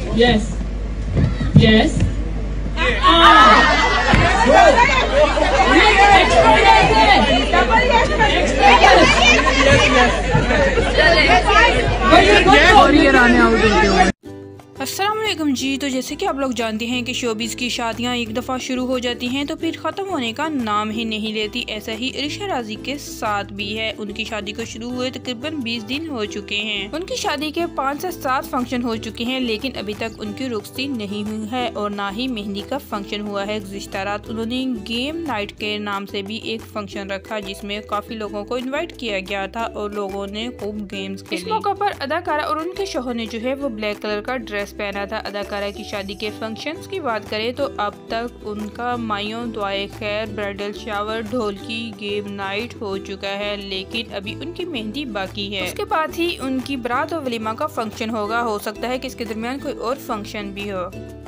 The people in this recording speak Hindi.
Yes. Yes. और ये आने आउट होते हुए। अस्सलाम वालेकुम जी। तो जैसे कि आप लोग जानते हैं कि शोबिज़ की शादियां एक दफ़ा शुरू हो जाती हैं तो फिर ख़त्म होने का नाम ही नहीं लेती। ऐसा ही इरिशा राजी के साथ भी है। उनकी शादी को शुरू हुए तकरीबन 20 दिन हो चुके हैं। उनकी शादी के 5 से 7 फंक्शन हो चुके हैं, लेकिन अभी तक उनकी रुखसती नहीं हुई है और ना ही मेहंदी का फंक्शन हुआ है। गुज़िश्ता रात उन्होंने गेम नाइट के नाम से भी एक फंक्शन रखा जिसमें काफ़ी लोगों को इन्वाइट किया गया था और लोगों ने खूब गेम्स खेले। इस मौका पर अदाकारा और उनके शौहर ने जो है वो ब्लैक कलर का ड्रेस पहना था। अदाकारा की शादी के फंक्शंस की बात करें तो अब तक उनका मायों दुआए खैर, bridal shower, dholki, game night हो चुका है, लेकिन अभी उनकी मेहंदी बाकी है। उसके बाद ही उनकी बारात और वलीमा का फंक्शन होगा। हो सकता है कि इसके दरमियान कोई और फंक्शन भी हो।